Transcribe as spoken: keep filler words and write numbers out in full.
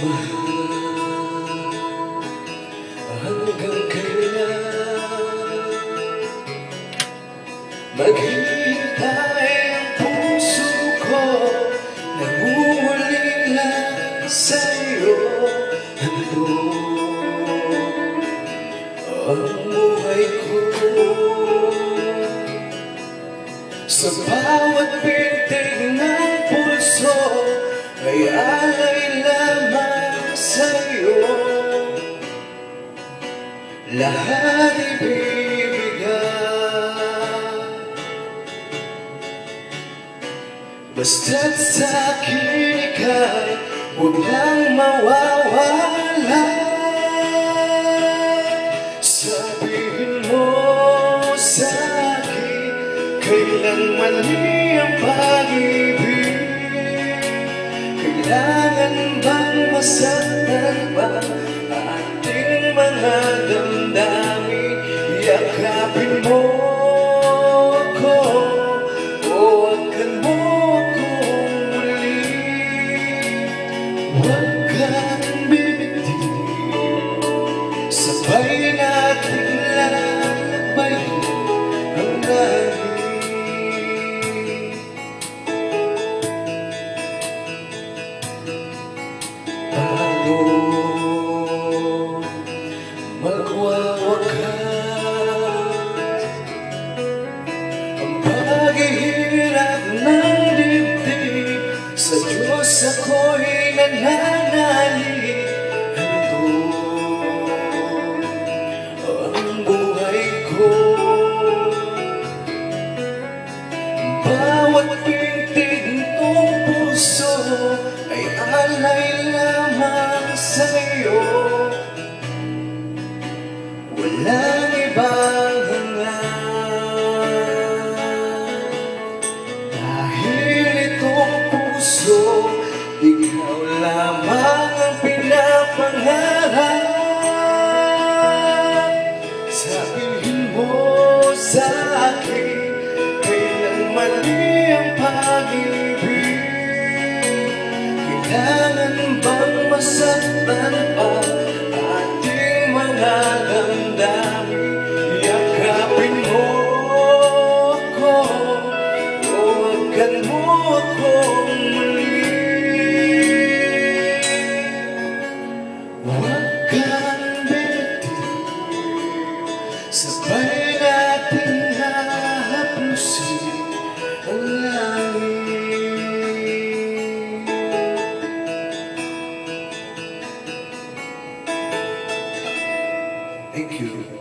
Hanggang kailan maghihintay ang puso ko, nangungulila sa'yo. Ano ang buhay ko? Sa bawat pintig ng puso ay alay lamang sa'yo. Lahat ibibigay, basta't sa'kin ika'y huwag lang mawawala. Sabihin mo sa'kin kailan mali ang pag-ibig. Kailangan bang masaktan pa ating mga damdamin? Yakapin mo ko o wagkan mo kong muli. Huwag kang bibitiw, sabay natin lalabayin ang langit. Paano magwawakas ang paghihirap ng dibdib? Sa Diyos ako'y nananalig. Ito ang buhay ko, bawat pintig ng puso ay alay lamang sa'yo. Walang ibang hangat, dahil itong puso, ikaw lamang ang pinapangarap. Sabihin mo sa'kin kailan mali ang pag-ibig. Kailangan bang masaktan pa ating mga damdamin? Yakapin mo ako o wagkan mo akong muli. Huwag kang bibitiw, sabay natin hahaplusin ang langit. Thank you.